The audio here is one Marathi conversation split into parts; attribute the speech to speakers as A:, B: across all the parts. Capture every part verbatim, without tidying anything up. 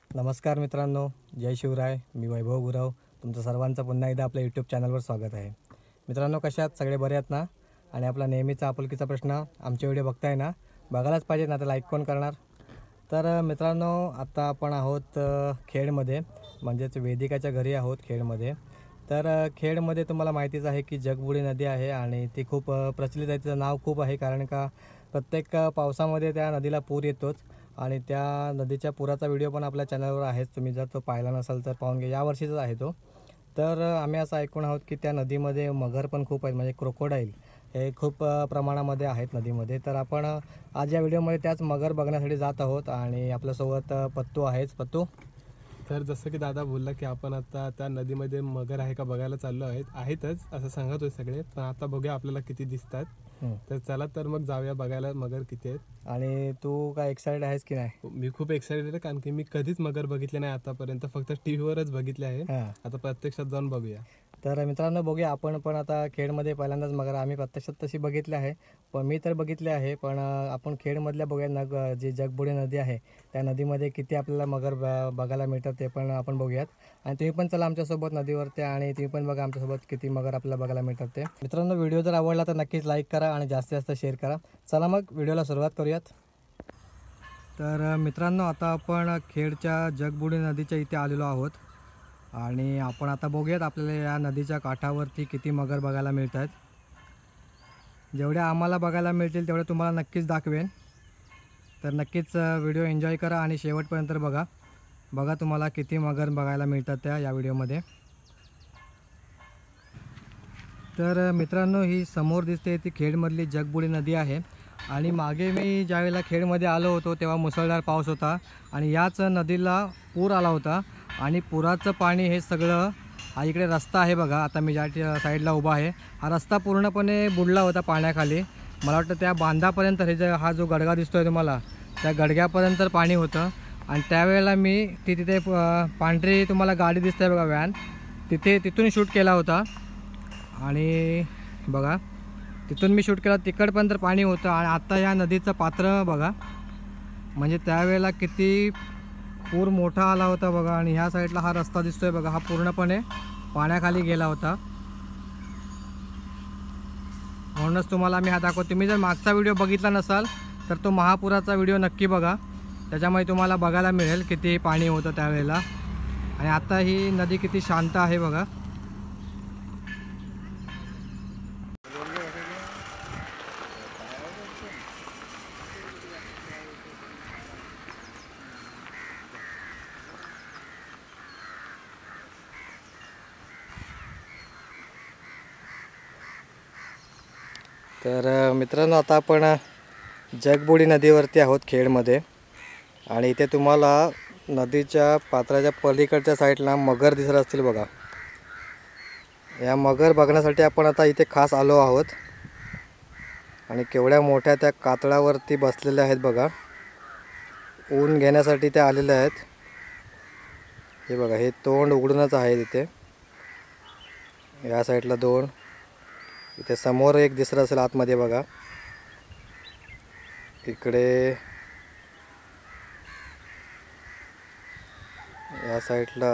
A: नमस्कार मित्रांनो, जय शिवराय. मी वैभव गुरव. तुमचं सर्वांचं पुन्हा एकदा आपल्या यूट्यूब चॅनलवर स्वागत आहे. मित्रांनो, कशा आहात? सगळे बरे आहेत ना? आणि आपला नेहमीचा आपुलकीचा प्रश्न, आमचे व्हिडिओ बघताय ना? बघायलाच पाहिजे ना, तर लाईक कोण करणार? तर मित्रांनो, आता आपण आहोत खेडमध्ये, म्हणजेच वेदिकाच्या घरी आहोत खेडमध्ये. तर खेडमध्ये तुम्हाला माहितीच आहे की जगबुडी नदी आहे आणि ती खूप प्रचलित आहे. तिचं नाव खूप आहे, कारण का प्रत्येक पावसामध्ये त्या नदीला पूर येतोच. आणि त्या नदीच्या पुराचा व्हिडिओ पण आपल्या चॅनलवर आहेच. तुम्ही जर तो पाहिला नसाल तर पाहून घ्या. यावर्षीचाच आहे तो. तर आम्ही असं ऐकून आहोत की त्या नदीमध्ये मगर पण खूप आहेत, म्हणजे क्रोकोडाईल हे खूप प्रमाणामध्ये आहेत नदीमध्ये. तर आपण आज या व्हिडिओमध्ये त्याच मगर बघण्यासाठी जात आहोत आणि आपल्यासोबत पत्तू आहेच. पत्तू,
B: तर जसं की दादा बोलला की आपण आता त्या नदीमध्ये मगर आहे का बघायला चाललो आहेत आहेतच असं सांगत होते सगळे, पण आता बघूया आपल्याला किती दिसतात. तर चला तर मग जाऊया बघायला मगर किती आहेत.
A: आणि तू काय एक्साइटेड आहेस की नाही?
B: मी खूप एक्साइटेड आहे, कारण की मी कधीच मगर बघितले नाही आतापर्यंत, फक्त टी व्हीवरच बघितले आहे. आता प्रत्यक्षात जाऊन बघूया.
A: तर मित्रांनो, बघूया. आपण पण आता खेडमध्ये पहिल्यांदाच मगर आम्ही प्रत्यक्षात तशी बघितली आहे, पण मी तर बघितले आहे. पण आपण खेडमधल्या बघूया नग जी जगबुडी नदी आहे त्या नदीमध्ये किती आपल्याला मगर बघायला मिळतात ते पण आपण बघूयात. आणि तुम्ही पण चला आमच्यासोबत नदीवरती आणि तुम्ही पण बघा आमच्यासोबत किती मगर आपल्याला बघायला मिळतात ते. मित्रांनो, व्हिडिओ जर आवडला तर नक्कीच लाईक करा आणि जास्तीत जास्त शेअर करा. चला मग व्हिडिओला सुरुवात करूयात. तर मित्रांनो, आता आपण खेडच्या जगबुडी नदीच्या इथे आलेलो आहोत आणि आपण आता बघूयात आपल्याला या नदीच्या काठावरती किती मगर बघायला मिळत आहेत. जेवढ्या आम्हाला बघायला मिळतील तेवढे तुम्हाला नक्कीच दाखवेन. तर नक्कीच व्हिडिओ एन्जॉय करा आणि शेवटपर्यंत बघा. बघा तुम्हाला किती मगर बघायला मिळतात त्या या व्हिडिओमध्ये. तर मित्रांनो, ही समोर दिसते ती खेडमधली जगबुडी नदी आहे. आणि मागे मी ज्यावेळेला खेडमध्ये आलो होतो तेव्हा मुसळधार पाऊस होता आणि याच नदीला पूर आला होता. आणि पुराचं पाणी हे सगळं, हा इकडे रस्ता आहे बघा, आता मी ज्या साईडला उभा आहे हा रस्ता पूर्णपणे बुडला होता पाण्याखाली. मला वाटतं त्या बांधापर्यंत हे जे हा जो गडगा दिसतोय तुम्हाला, त्या गडग्यापर्यंत पाणी होतं. आणि त्यावेळेला मी ती तिथे पांढरी तुम्हाला गाडी दिसते बघा, व्हॅन, तिथे तिथून शूट केला होता. आणि बघा तिथून मी शूट केला, तिकडपर्यंत पाणी होतं. आणि आता या नदीचं पात्र बघा, म्हणजे त्यावेळेला किती पूर मोठा आला होता बघा. आणि ह्या साईडला हा रस्ता दिसतोय बघा, हा पूर्णपणे पाण्याखाली गेला होता. म्हणूनच तुम्हाला मी हा दाखवतो. तुम्ही जर मागचा व्हिडिओ बघितला नसाल तर तो महापुराचा व्हिडिओ नक्की बघा, त्याच्यामुळे तुम्हाला बघायला मिळेल किती पाणी होतं त्यावेळेला. आणि आता ही नदी किती शांत आहे बघा. तर मित्रांनो, आता आपण जगबुडी नदीवरती आहोत खेडमध्ये. आणि इथे तुम्हाला नदीच्या पात्राच्या पलीकडच्या साईडला मगर दिसत असतील बघा. या मगर बघण्यासाठी आपण आता इथे खास आलो आहोत. आणि केवढ्या मोठ्या त्या कातळावरती बसलेल्या आहेत बघा, ऊन घेण्यासाठी त्या आलेल्या आहेत. हे बघा, हे तोंड उघडूनच आहे तिथे. या साईडला दोन, इथे समोर एक दिसत असेल आतमध्ये बघा. इकडे या साईडला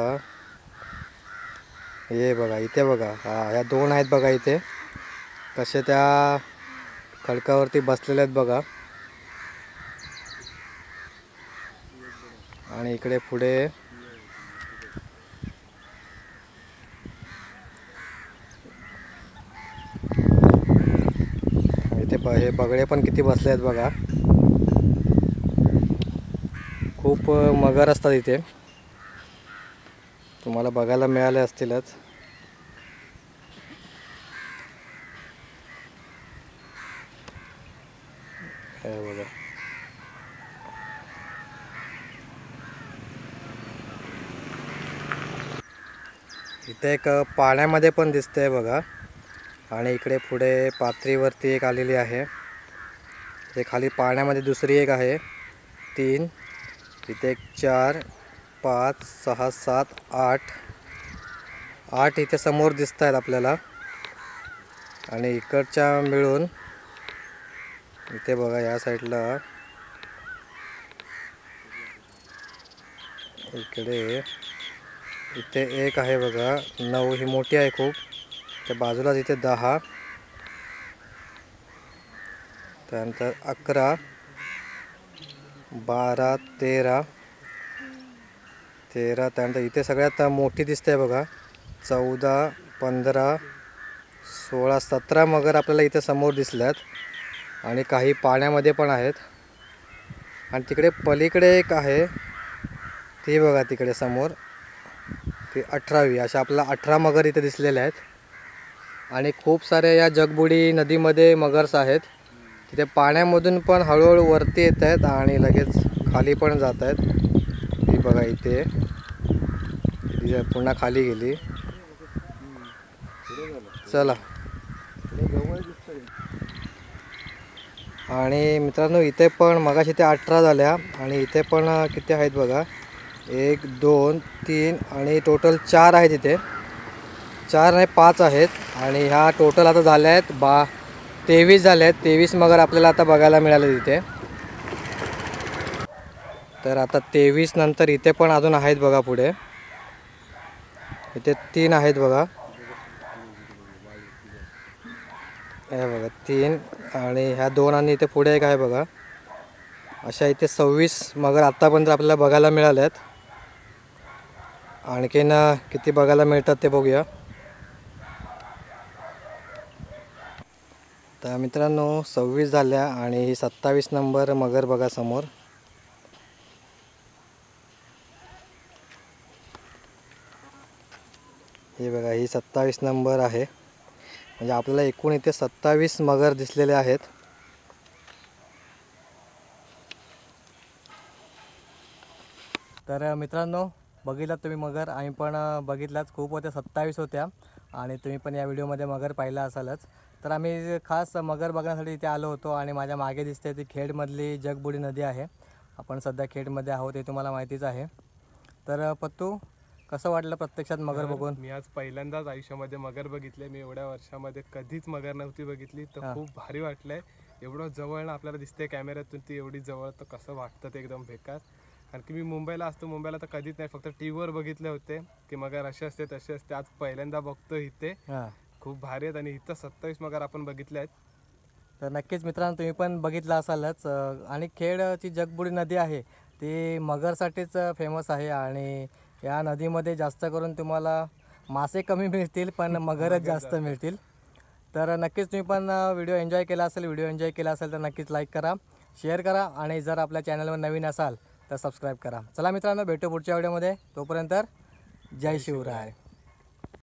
A: हे बघा, इथे बघा, हा ह्या दोन आहेत बघा. इथे कसे त्या खडकावरती बसलेले आहेत बघा. आणि इकडे पुढे इथे ब हे बगळे पण किती बसले आहेत बघा. खूप मगर असतात इथे, तुम्हाला बघायला मिळाले असतीलच. हे बघा, इथे एक पाण्यामध्ये पण दिसतंय बघा. आणि इकडे पुढे पातळीवरती एक आलेली आहे. हे खाली पाण्यामध्ये दुसरी एक आहे, तीन. इथे एक चार, पाच, सहा, सात, आठ आठ इथे समोर दिसत आहेत आपल्याला. आणि इकडच्या मिळून इथे बघा, या साईडला इकडे इथे एक आहे बघा, नऊ, ही मोठी आहे खूप. त्या बाजूलाच इथे दहा, त्यानंतर अकरा, बारा, तेरा तेरा त्यानंतर इथे सगळ्यात मोठी दिसते बघा, चौदा, पंधरा, सोळा, सतरा मगर आपल्याला इथे समोर दिसल्यात. आणि काही पाण्यामध्ये पण आहेत. आणि तिकडे पलीकडे एक आहे, ती बघा तिकडे समोर, ती अठरावी. अशा आपल्याला अठरा मगर इथे दिसलेल्या आहेत. आणि खूप साऱ्या या जगबुडी नदीमध्ये मगर्स आहेत. तिथे पाण्यामधून पण हळूहळू वरती येत आहेत आणि लगेच खाली पण जात आहेत. ही बघा इथे ती पुन्हा खाली गेली. चला. आणि मित्रांनो इथे पण मगाशी ते अठरा झाल्या आणि इथे पण किती आहेत बघा, एक, दोन, तीन आणि टोटल चार आहेत इथे. चार नाही पाच आहेत. आणि ह्या टोटल आता झाल्या आहेत बा तेवीस झाले आहेत. तेवीस मगर आपल्याला आता बघायला मिळाले तिथे. तर आता तेवीस नंतर इथे पण अजून आहेत बघा पुढे. इथे तीन आहेत बघा, हे बघा तीन. आणि ह्या दोन आणि इथे पुढे एक आहे बघा. अशा इथे सव्वीस मगर आत्तापर्यंत आपल्याला बघायला मिळाल्यात. आणखीन किती बघायला मिळतात ते बघूया. तर मित्रांनो सव्वीस झाल्या आणि ही सत्तावीस नंबर मगर बघा समोर. हे बघा ही सत्तावीस नंबर आहे. म्हणजे आपल्याला एकूण इथे सत्तावीस मगर दिसलेले आहेत. तर मित्रांनो बघितलात तुम्ही मगर, आम्ही पण बघितलाच, खूप होत्या, सत्तावीस होत्या. आणि तुम्ही पण या व्हिडिओमध्ये मगर पाहिला असालच. तर आम्ही खास मगर बघण्यासाठी इथे आलो होतो. आणि माझ्या मागे दिसते ती खेडमधली जगबुडी नदी आहे. आपण सध्या खेडमध्ये आहोत हे तुम्हाला माहितीच आहे. तर पत्तू कसं वाटलं प्रत्यक्षात मगर बघून?
B: मी आज पहिल्यांदाच आयुष्यामध्ये मगर बघितले. मी एवढ्या वर्षामध्ये कधीच मगर नव्हती बघितली. तर खूप भारी वाटलंय. एवढं जवळ आपल्याला दिसते कॅमेऱ्यातून, ती एवढी जवळ, तर कसं वाटतं ते एकदम बेकार. कारण की मी मुंबईला असतो, मुंबईला तर कधीच नाही, फक्त टी व्हीवर बघितले होते की मगर असे असते तसे असते. आज पहिल्यांदा बघतो इथे. खूप भारी आहेत. आणि इथं सत्तावीस मगर आपण बघितले आहेत.
A: तर नक्कीच मित्रांनो तुम्ही पण बघितलं असालच. आणि खेडची जगबुडी नदी आहे ती मगरसाठीच फेमस आहे. आणि या नदीमध्ये जास्त करून तुम्हाला मासे कमी मिळतील पण मगरच जास्त मिळतील. तर नक्कीच तुम्ही पण व्हिडिओ एन्जॉय केला असेल. व्हिडिओ एन्जॉय केला असेल तर नक्कीच लाईक करा, शेअर करा. आणि जर आपल्या चॅनलवर नवीन असाल तर सबस्क्राईब करा. चला मित्रांनो भेटू पुढच्या व्हिडिओमध्ये. तोपर्यंत जय शिवराय.